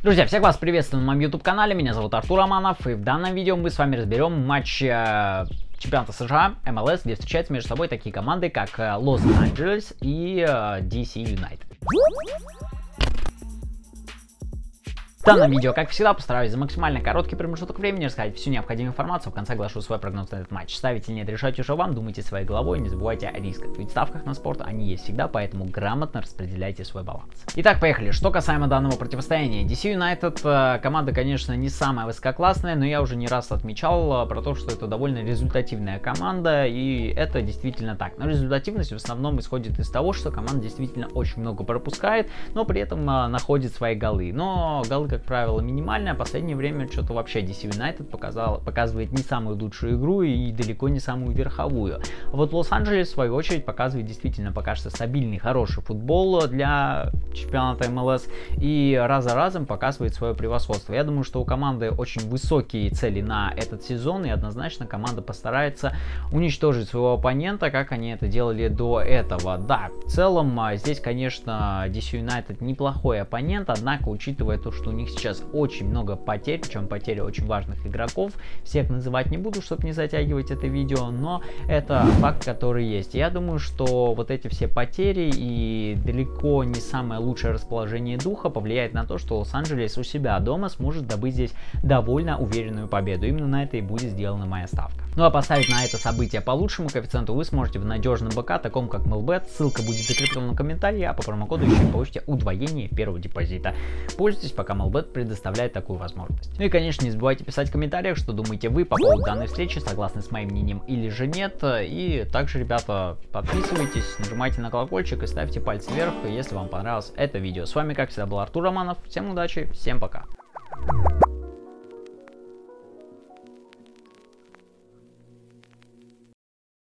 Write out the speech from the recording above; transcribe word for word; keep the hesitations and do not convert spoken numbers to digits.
Друзья, всех вас приветствую на моем YouTube канале, меня зовут Артур Романов, и в данном видео мы с вами разберем матч э, чемпионата США эм эл эс, где встречаются между собой такие команды, как Лос-Анджелес и э, ди си United. В данном видео, как всегда, постараюсь за максимально короткий промежуток времени рассказать всю необходимую информацию, в конце оглашу свой прогноз на этот матч. Ставите или нет, решать уже вам, думайте своей головой, не забывайте о рисках, ведь в ставках на спорт они есть всегда, поэтому грамотно распределяйте свой баланс. Итак, поехали. Что касаемо данного противостояния, ди си United команда, конечно, не самая высококлассная, но я уже не раз отмечал про то, что это довольно результативная команда, и это действительно так. Но результативность в основном исходит из того, что команда действительно очень много пропускает, но при этом находит свои голы. Но голы, как правило, минимальная. В последнее время что-то вообще ди си United показал, показывает не самую лучшую игру и далеко не самую верховую. А вот Лос-Анджелес, в свою очередь, показывает действительно пока что стабильный, хороший футбол для чемпионата эм эл эс и раз за разом показывает свое превосходство. Я думаю, что у команды очень высокие цели на этот сезон, и однозначно команда постарается уничтожить своего оппонента, как они это делали до этого. Да, в целом здесь, конечно, ди си United неплохой оппонент, однако, учитывая то, что у них сейчас очень много потерь, причем потери очень важных игроков, всех называть не буду, чтобы не затягивать это видео, но это факт, который есть. Я думаю, что вот эти все потери и далеко не самое лучшее расположение духа повлияет на то, что Лос-Анджелес у себя дома сможет добыть здесь довольно уверенную победу. Именно на это и будет сделана моя ставка. Ну а поставить на это событие по лучшему коэффициенту вы сможете в надежном БК, таком как Мелбет. Ссылка будет закреплена в комментарии, а по промокоду еще получите удвоение первого депозита. Пользуйтесь, пока Мелбет предоставляет такую возможность. Ну и, конечно, не забывайте писать в комментариях, что думаете вы по поводу данной встречи, согласны с моим мнением или же нет. И также, ребята, подписывайтесь, нажимайте на колокольчик и ставьте пальцы вверх, если вам понравилось это видео. С вами, как всегда, был Артур Романов. Всем удачи, всем пока.